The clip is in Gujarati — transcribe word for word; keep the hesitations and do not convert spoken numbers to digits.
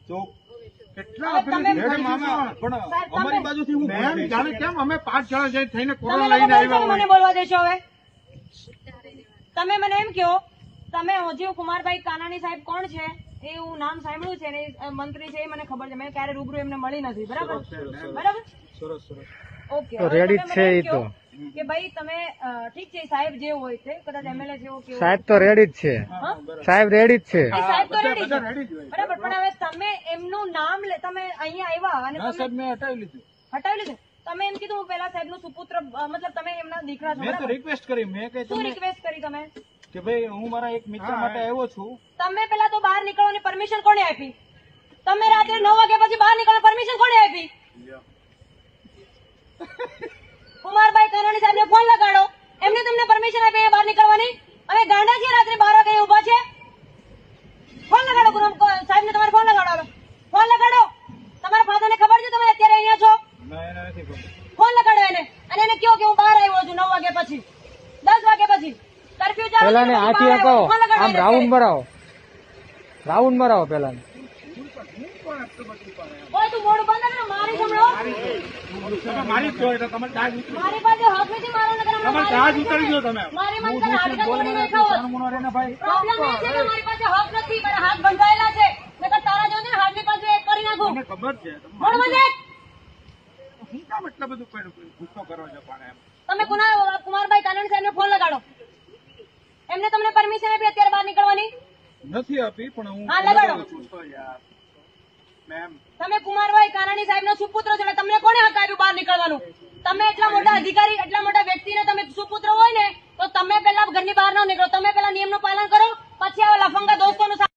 કેટલા અમારી બાજુથી હું જાણે કેમ અમે પાંચ જણા જઈ થઈને કોરોના લઈને આવ્યા મને બોલવા દેશો હવે? તમે મને એમ કહો, તમે ઓજીવ કુમારભાઈ કાનાણી સાહેબ કોણ છે એ હું નામ સાંભળ્યું છે ને મંત્રી છે એ મને ખબર છે, મેં ક્યારે રૂબરૂ એમને મળી નથી. બરાબર બરાબર સરસ સરસ ઓકે. રેડી છે એ તો કે ભાઈ તમે ઠીક છે સાહેબ જે હોય છે કદાચ એમએલએ જેવો કે સાહેબ તો રેડી જ છે, સાહેબ રેડી જ છે, સાહેબ તો રેડી છે બરાબર. પણ હવે તમે એમનું નામ લે, તમે અહીંયા આવ્યા અને સાહેબ મેં હટાવી લીધું હટાવી લીધું. તમે એમ કીધું પેલા સાહેબ નું સુપુત્ર, મતલબ તમે એમના દીકરા છો. મેં તો રિક્વેસ્ટ કરી, મેં કઈ શું રિક્વેસ્ટ કરી તમે? કે ભાઈ હું મારા એક મિત્ર માટે આવ્યો છું. તમે પેલા તો બહાર નીકળવાની પરમિશન કોને આપી? તમે રાત્રે નવ વાગ્યા પછી બહાર નીકળવાની પરમિશન કોને આપી? કુમારભાઈ કાનાણી સાહેબ ને ફોન લગાડો, એમને તમને પરમિશન આપી બહાર નીકળવાની? હવે ગાંડા છે રાત્રે બાર વાગે ઉભા છે? ફોન લગાડો સાહેબ ને, તમારે ફોન લગાડો, ફોન લગાડો. તમારા ફાધર ને ખબર છે તમે અત્યારે અહીંયા છો? ફોન લગાડો એને અને એને કહો કે હું બહાર આવ્યો છું નવ વાગ્યા પછી, દસ વાગ્યા પછી કર્ફ્યુ ચાલુ. પેલા ને આથી હકાવો, આમ રાઉન્ડ મરાવો, રાઉન્ડ મરાવો પેલા ને. ઓય તું મોઢું બંધ કર, મારી સંભળો. મારી જ એટલે તમારે ચાર્જ મારી પાસે હક નથી મારો ને કરવા. તમારે ચાર્જ ઉતારી દો તમે. મારી મન કરે હાથ તોડી નાખો. પ્રોબ્લેમ એ છે કે મારી પાસે હક નથી, મારા હાથ બંધાયેલા છે. નકર તારા જો ને હાથની પાસે એક કરી નાખું. મને ખબર છે મોઢું બંધ. હું કામ એટલા બધું ગુસ્સો કરો છો? પણ એમ તમે કુના કુમારભાઈ કાનાણી સાહેબને ફોન લગાડો, એમને તમને પરમિશન આપી અત્યારે બહાર નીકળવાની? નથી આપી પણ હું હા લગાડો. યાર મેમ તમે કુમારભાઈ કાનાણી સાહેબનો સુપુત્ર છો, તમને કોને હક આપ્યું બહાર નીકળવાનું? તમે એટલા મોટા અધિકારી, એટલા મોટા વ્યક્તિને તમે સુપુત્ર હોય ને તો તમે પેલા ઘરની બહાર ન નીકળો, તમે પેલા નિયમનું પાલન કરો, પછી આવા લફંગા દોસ્તોનું